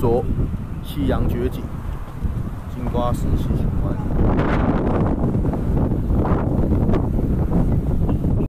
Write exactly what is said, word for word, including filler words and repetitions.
所，夕阳绝景，金瓜石溪群湾。